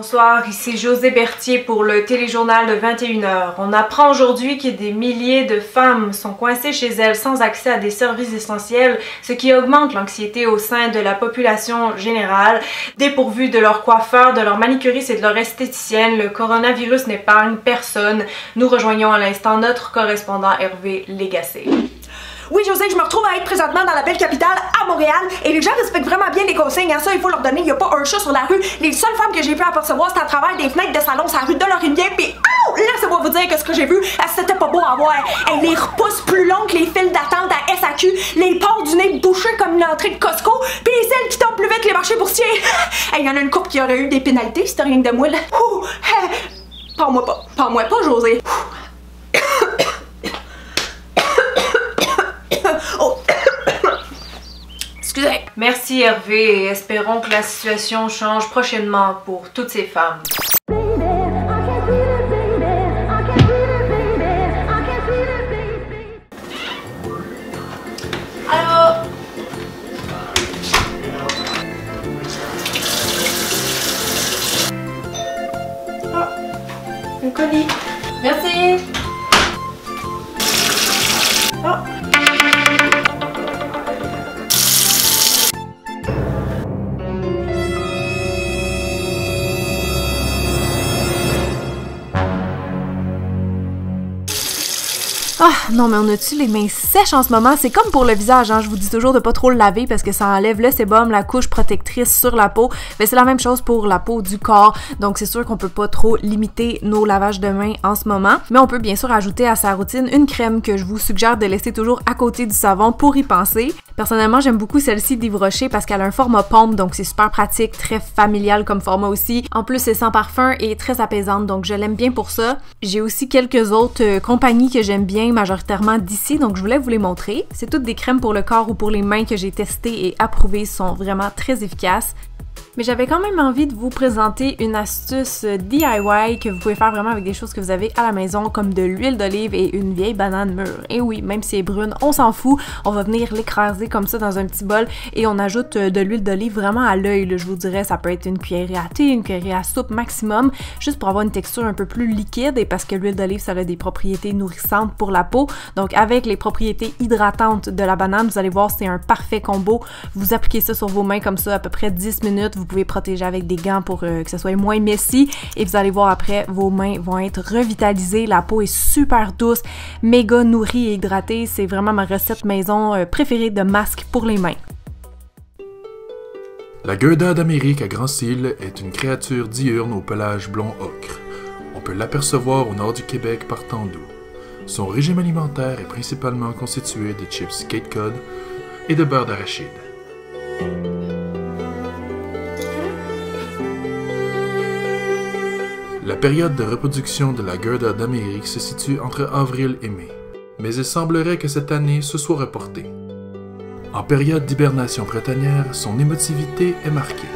Bonsoir, ici José Berthier pour le téléjournal de 21h. On apprend aujourd'hui que des milliers de femmes sont coincées chez elles sans accès à des services essentiels, ce qui augmente l'anxiété au sein de la population générale. Dépourvues de leur coiffeur, de leur manicuriste et de leur esthéticienne, le coronavirus n'épargne personne. Nous rejoignons à l'instant notre correspondant Hervé Légacé. Oui, José, je me retrouve à être présentement dans la belle capitale, à Montréal, et les gens respectent vraiment bien les consignes, hein, ça, il faut leur donner, il n'y a pas un chat sur la rue. Les seules femmes que j'ai pu apercevoir, c'est à travers des fenêtres de salon sur la rue de Laurivière, pis oh! Laissez-moi vous dire que ce que j'ai vu, c'était pas beau à voir. Les repousses plus longues que les files d'attente à SAQ, les ports du nez bouchés comme une entrée de Costco, pis les selles qui tombent plus vite que les marchés boursiers. Il y en a une couple qui aurait eu des pénalités, c'était rien que de moi, là. Parle-moi pas, José. Oh. Excusez. Merci Hervé et espérons que la situation change prochainement pour toutes ces femmes. Allô? Ah, un colis. Merci. Oh. Ah, non, mais on a-tu les mains sèches en ce moment? C'est comme pour le visage, hein? Je vous dis toujours de pas trop le laver parce que ça enlève le sébum, la couche protectrice sur la peau. Mais c'est la même chose pour la peau du corps. Donc, c'est sûr qu'on peut pas trop limiter nos lavages de mains en ce moment. Mais on peut bien sûr ajouter à sa routine une crème que je vous suggère de laisser toujours à côté du savon pour y penser. Personnellement, j'aime beaucoup celle-ci d'Yves Rocher parce qu'elle a un format pompe, donc c'est super pratique, très familial comme format aussi. En plus, c'est sans parfum et très apaisante, donc je l'aime bien pour ça. J'ai aussi quelques autres compagnies que j'aime bien, majoritairement d'ici, donc je voulais vous les montrer. C'est toutes des crèmes pour le corps ou pour les mains que j'ai testées et approuvées, sont vraiment très efficaces. Mais j'avais quand même envie de vous présenter une astuce DIY que vous pouvez faire vraiment avec des choses que vous avez à la maison, comme de l'huile d'olive et une vieille banane mûre. Et oui, même si elle est brune, on s'en fout, on va venir l'écraser comme ça dans un petit bol et on ajoute de l'huile d'olive vraiment à l'œil, je vous dirais, ça peut être une cuillerée à thé, une cuillerée à soupe maximum, juste pour avoir une texture un peu plus liquide et parce que l'huile d'olive, ça a des propriétés nourrissantes pour la peau. Donc avec les propriétés hydratantes de la banane, vous allez voir, c'est un parfait combo. Vous appliquez ça sur vos mains comme ça à peu près 10 minutes, vous pouvez protéger avec des gants pour que ça soit moins messy et vous allez voir après, vos mains vont être revitalisées, la peau est super douce, méga nourrie et hydratée, c'est vraiment ma recette maison préférée de masque pour les mains. La Gerda d'Amérique à grand cils est une créature diurne au pelage blond ocre. On peut l'apercevoir au nord du Québec par temps doux. Son régime alimentaire est principalement constitué de chips Cape Cod et de beurre d'arachide. La période de reproduction de la Gerda d'Amérique se situe entre avril et mai, mais il semblerait que cette année se soit reportée. En période d'hibernation printanière, son émotivité est marquée.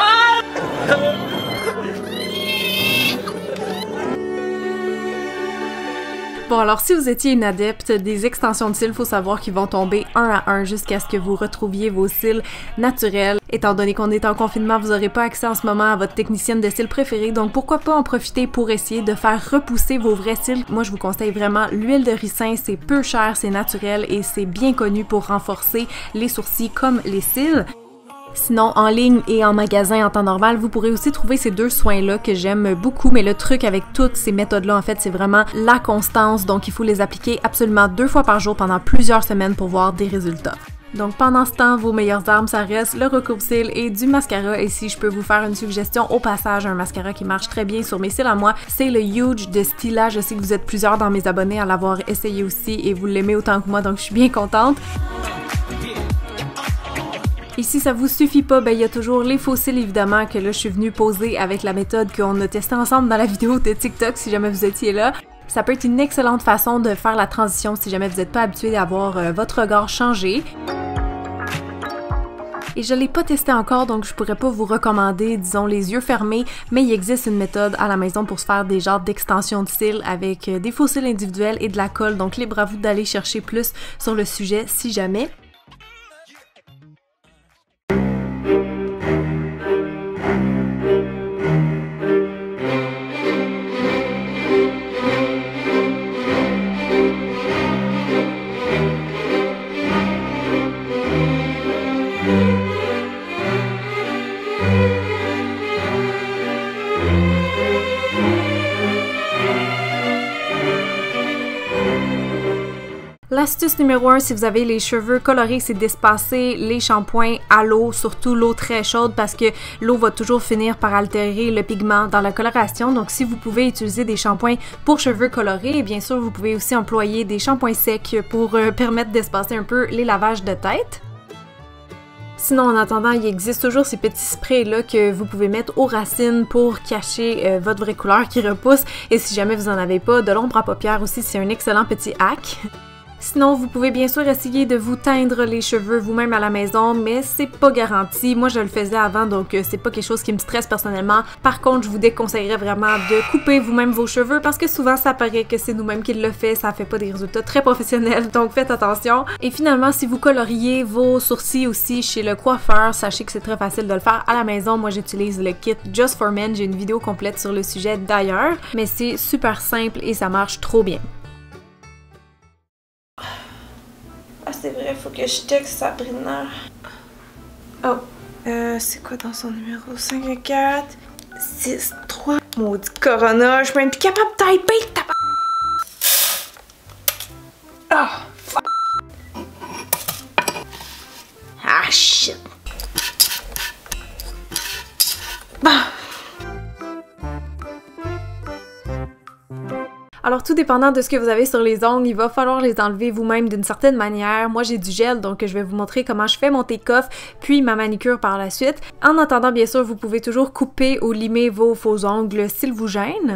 Bon, alors si vous étiez une adepte des extensions de cils, faut savoir qu'ils vont tomber un à un jusqu'à ce que vous retrouviez vos cils naturels. Étant donné qu'on est en confinement, vous n'aurez pas accès en ce moment à votre technicienne de cils préférée, donc pourquoi pas en profiter pour essayer de faire repousser vos vrais cils. Moi, je vous conseille vraiment l'huile de ricin, c'est peu cher, c'est naturel et c'est bien connu pour renforcer les sourcils comme les cils. Sinon, en ligne et en magasin en temps normal, vous pourrez aussi trouver ces deux soins-là que j'aime beaucoup, mais le truc avec toutes ces méthodes-là, en fait, c'est vraiment la constance, donc il faut les appliquer absolument 2 fois par jour pendant plusieurs semaines pour voir des résultats. Donc pendant ce temps, vos meilleures armes, ça reste le recouvre-cils et du mascara. Et si je peux vous faire une suggestion au passage, un mascara qui marche très bien sur mes cils à moi, c'est le Huge de Stila. Je sais que vous êtes plusieurs dans mes abonnés à l'avoir essayé aussi et vous l'aimez autant que moi, donc je suis bien contente. Et si ça vous suffit pas, ben il y a toujours les faux cils évidemment que là je suis venue poser avec la méthode qu'on a testée ensemble dans la vidéo de TikTok si jamais vous étiez là. Ça peut être une excellente façon de faire la transition si jamais vous n'êtes pas habitué à avoir votre regard changé. Et je l'ai pas testé encore, donc je pourrais pas vous recommander, disons, les yeux fermés, mais il existe une méthode à la maison pour se faire des genres d'extensions de cils avec des faux cils individuels et de la colle, donc libre à vous d'aller chercher plus sur le sujet si jamais. L'astuce numéro 1, si vous avez les cheveux colorés, c'est d'espacer les shampoings à l'eau, surtout l'eau très chaude parce que l'eau va toujours finir par altérer le pigment dans la coloration. Donc si vous pouvez utiliser des shampoings pour cheveux colorés, et bien sûr vous pouvez aussi employer des shampoings secs pour permettre d'espacer un peu les lavages de tête. Sinon, en attendant, il existe toujours ces petits sprays là que vous pouvez mettre aux racines pour cacher votre vraie couleur qui repousse. Et si jamais vous en avez pas, de l'ombre à paupières aussi, c'est un excellent petit hack. Sinon, vous pouvez bien sûr essayer de vous teindre les cheveux vous-même à la maison, mais c'est pas garanti. Moi, je le faisais avant, donc c'est pas quelque chose qui me stresse personnellement. Par contre, je vous déconseillerais vraiment de couper vous-même vos cheveux parce que souvent, ça paraît que c'est nous-mêmes qui le fait, ça fait pas des résultats très professionnels, donc faites attention. Et finalement, si vous coloriez vos sourcils aussi chez le coiffeur, sachez que c'est très facile de le faire à la maison. Moi, j'utilise le kit Just for Men, j'ai une vidéo complète sur le sujet d'ailleurs, mais c'est super simple et ça marche trop bien. Ah, c'est vrai, faut que je texte Sabrina. Oh, c'est quoi dans son numéro? 5-4 6-3. Maudit Corona, je suis même plus capable de typer, tabac. Ah, fuck. Ah, shit. Bah. Alors tout dépendant de ce que vous avez sur les ongles, il va falloir les enlever vous-même d'une certaine manière. Moi j'ai du gel, donc je vais vous montrer comment je fais mon take-off, puis ma manicure par la suite. En attendant, bien sûr, vous pouvez toujours couper ou limer vos faux ongles s'ils vous gênent.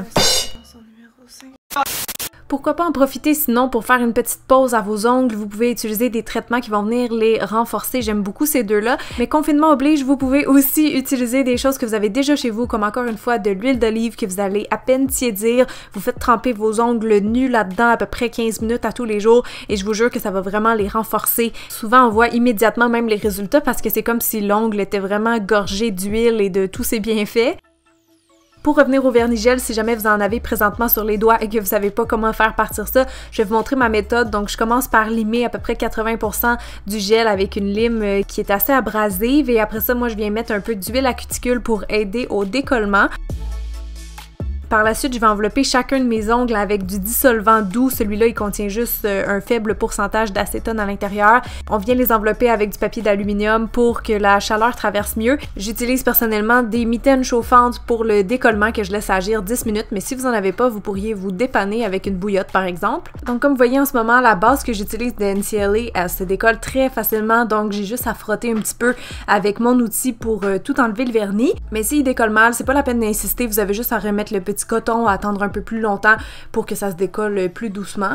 Pourquoi pas en profiter sinon pour faire une petite pause à vos ongles, vous pouvez utiliser des traitements qui vont venir les renforcer, j'aime beaucoup ces deux-là. Mais confinement oblige, vous pouvez aussi utiliser des choses que vous avez déjà chez vous, comme encore une fois de l'huile d'olive que vous allez à peine tiédir, vous faites tremper vos ongles nus là-dedans à peu près 15 minutes à tous les jours et je vous jure que ça va vraiment les renforcer. Souvent on voit immédiatement même les résultats parce que c'est comme si l'ongle était vraiment gorgé d'huile et de tous ses bienfaits. Pour revenir au vernis gel, si jamais vous en avez présentement sur les doigts et que vous savez pas comment faire partir ça, je vais vous montrer ma méthode. Donc je commence par limer à peu près 80% du gel avec une lime qui est assez abrasive et après ça, moi je viens mettre un peu d'huile à cuticule pour aider au décollement. Par la suite, je vais envelopper chacun de mes ongles avec du dissolvant doux. Celui-là, il contient juste un faible pourcentage d'acétone à l'intérieur. On vient les envelopper avec du papier d'aluminium pour que la chaleur traverse mieux. J'utilise personnellement des mitaines chauffantes pour le décollement que je laisse agir 10 minutes, mais si vous en avez pas, vous pourriez vous dépanner avec une bouillotte par exemple. Donc comme vous voyez en ce moment, la base que j'utilise de NCLA, elle se décolle très facilement, donc j'ai juste à frotter un petit peu avec mon outil pour tout enlever le vernis. Mais s'il décolle mal, c'est pas la peine d'insister, vous avez juste à remettre le petit coton, à attendre un peu plus longtemps pour que ça se décolle plus doucement.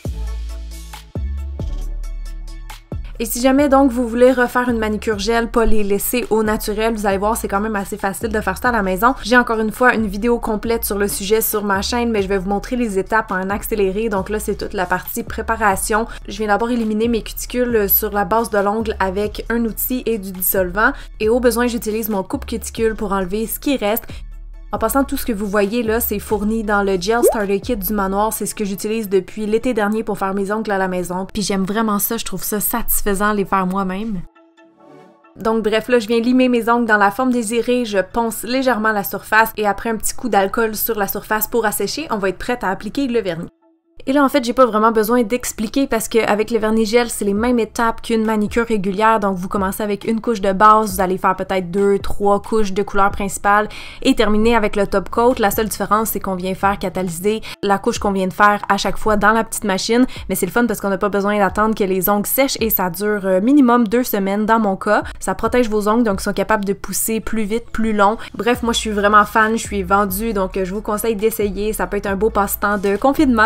Et si jamais donc vous voulez refaire une manicure gel, pas les laisser au naturel, vous allez voir c'est quand même assez facile de faire ça à la maison. J'ai encore une fois une vidéo complète sur le sujet sur ma chaîne, mais je vais vous montrer les étapes en accéléré. Donc là c'est toute la partie préparation. Je viens d'abord éliminer mes cuticules sur la base de l'ongle avec un outil et du dissolvant. Et au besoin j'utilise mon coupe cuticule pour enlever ce qui reste. En passant, tout ce que vous voyez là, c'est fourni dans le Gel Starter Kit du manoir. C'est ce que j'utilise depuis l'été dernier pour faire mes ongles à la maison. Puis j'aime vraiment ça, je trouve ça satisfaisant les faire moi-même. Donc bref, là je viens limer mes ongles dans la forme désirée, je ponce légèrement la surface et après un petit coup d'alcool sur la surface pour assécher, on va être prête à appliquer le vernis. Et là, en fait, j'ai pas vraiment besoin d'expliquer parce qu'avec le vernis gel, c'est les mêmes étapes qu'une manicure régulière. Donc, vous commencez avec une couche de base, vous allez faire peut-être 2-3 couches de couleur principale et terminer avec le top coat. La seule différence, c'est qu'on vient faire catalyser la couche qu'on vient de faire à chaque fois dans la petite machine. Mais c'est le fun parce qu'on n'a pas besoin d'attendre que les ongles sèchent et ça dure minimum 2 semaines dans mon cas. Ça protège vos ongles, donc ils sont capables de pousser plus vite, plus long. Bref, moi, je suis vraiment fan, je suis vendue, donc je vous conseille d'essayer. Ça peut être un beau passe-temps de confinement.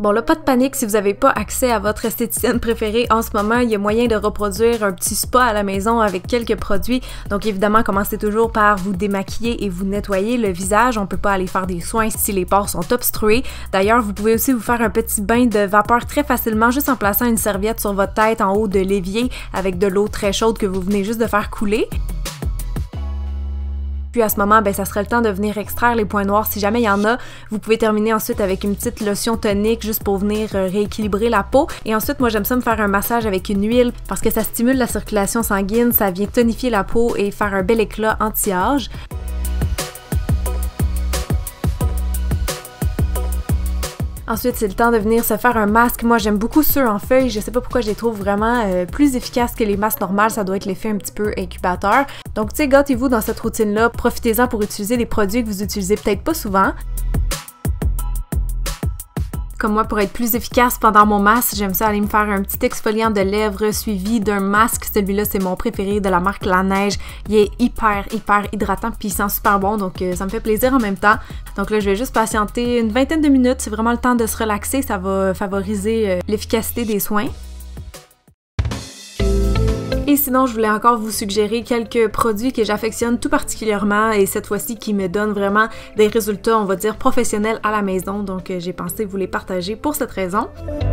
Bon là, pas de panique si vous n'avez pas accès à votre esthéticienne préférée en ce moment, il y a moyen de reproduire un petit spa à la maison avec quelques produits. Donc évidemment, commencez toujours par vous démaquiller et vous nettoyer le visage. On peut pas aller faire des soins si les pores sont obstrués. D'ailleurs, vous pouvez aussi vous faire un petit bain de vapeur très facilement juste en plaçant une serviette sur votre tête en haut de l'évier avec de l'eau très chaude que vous venez juste de faire couler. Puis à ce moment, ben, ça serait le temps de venir extraire les points noirs si jamais il y en a. Vous pouvez terminer ensuite avec une petite lotion tonique juste pour venir rééquilibrer la peau. Et ensuite, moi j'aime ça me faire un massage avec une huile parce que ça stimule la circulation sanguine, ça vient tonifier la peau et faire un bel éclat anti-âge. Ensuite, c'est le temps de venir se faire un masque. Moi, j'aime beaucoup ceux en feuilles. Je sais pas pourquoi je les trouve vraiment plus efficaces que les masques normales. Ça doit être l'effet un petit peu incubateur. Donc, tu sais, gâtez-vous dans cette routine-là. Profitez-en pour utiliser des produits que vous utilisez peut-être pas souvent. Comme moi, pour être plus efficace pendant mon masque, j'aime ça aller me faire un petit exfoliant de lèvres suivi d'un masque. Celui-là, c'est mon préféré de la marque La Neige. Il est hyper hydratant puis il sent super bon, donc ça me fait plaisir en même temps. Donc là, je vais juste patienter une vingtaine de minutes. C'est vraiment le temps de se relaxer. Ça va favoriser l'efficacité des soins. Et sinon, je voulais encore vous suggérer quelques produits que j'affectionne tout particulièrement et cette fois-ci qui me donnent vraiment des résultats, on va dire, professionnels à la maison. Donc, j'ai pensé vous les partager pour cette raison.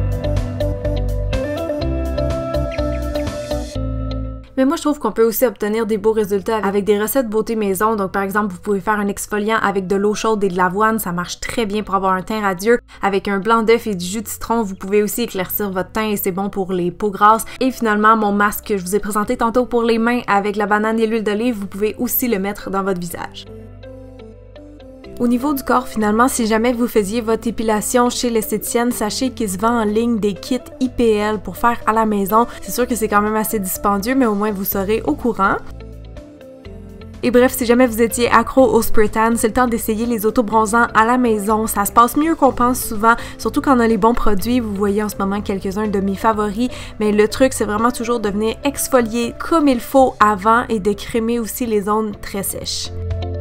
Mais moi, je trouve qu'on peut aussi obtenir des beaux résultats avec des recettes beauté maison. Donc, par exemple, vous pouvez faire un exfoliant avec de l'eau chaude et de l'avoine. Ça marche très bien pour avoir un teint radieux. Avec un blanc d'œuf et du jus de citron, vous pouvez aussi éclaircir votre teint et c'est bon pour les peaux grasses. Et finalement, mon masque que je vous ai présenté tantôt pour les mains avec la banane et l'huile d'olive, vous pouvez aussi le mettre dans votre visage. Au niveau du corps, finalement, si jamais vous faisiez votre épilation chez l'esthéticienne, sachez qu'il se vend en ligne des kits IPL pour faire à la maison. C'est sûr que c'est quand même assez dispendieux, mais au moins vous serez au courant. Et bref, si jamais vous étiez accro au spray tan, c'est le temps d'essayer les autobronzants à la maison. Ça se passe mieux qu'on pense souvent, surtout quand on a les bons produits. Vous voyez en ce moment quelques-uns de mes favoris, mais le truc, c'est vraiment toujours de venir exfolier comme il faut avant et de crémer aussi les zones très sèches.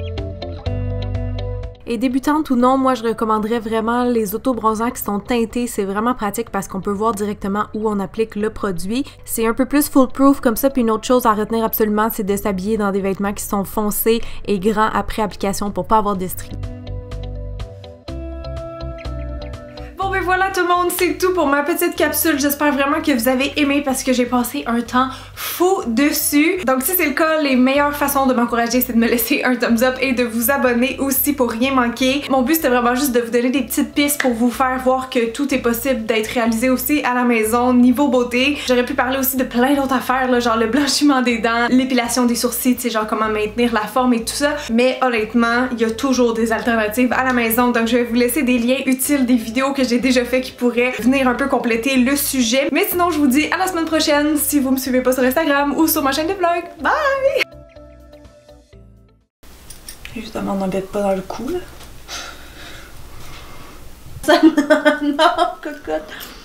Et débutante ou non, moi je recommanderais vraiment les autobronzants qui sont teintés. C'est vraiment pratique parce qu'on peut voir directement où on applique le produit. C'est un peu plus foolproof comme ça. Puis une autre chose à retenir absolument, c'est de s'habiller dans des vêtements qui sont foncés et grands après application pour pas avoir de stries. Bon ben voilà tout le monde, c'est tout pour ma petite capsule. J'espère vraiment que vous avez aimé parce que j'ai passé un temps fou dessus. Donc si c'est le cas, les meilleures façons de m'encourager, c'est de me laisser un thumbs up et de vous abonner aussi pour rien manquer. Mon but c'était vraiment juste de vous donner des petites pistes pour vous faire voir que tout est possible d'être réalisé aussi à la maison niveau beauté. J'aurais pu parler aussi de plein d'autres affaires là, genre le blanchiment des dents, l'épilation des sourcils, tu sais, genre comment maintenir la forme et tout ça. Mais honnêtement, il y a toujours des alternatives à la maison. Donc je vais vous laisser des liens utiles, des vidéos que j'ai déjà fait qui pourraient venir un peu compléter le sujet. Mais sinon, je vous dis à la semaine prochaine si vous me suivez pas sur Instagram ou sur ma chaîne de vlog. Bye! Justement, on n'embête pas dans le cou, là. Non, cocotte!